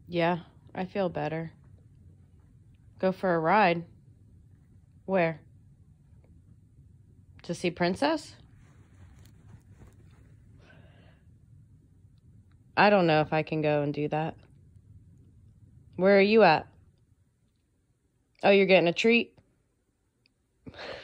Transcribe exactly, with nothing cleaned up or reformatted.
Yeah, I feel better. Go for a ride. Where? To see Princess? I don't know if I can go and do that. Where are you at? Oh, you're getting a treat?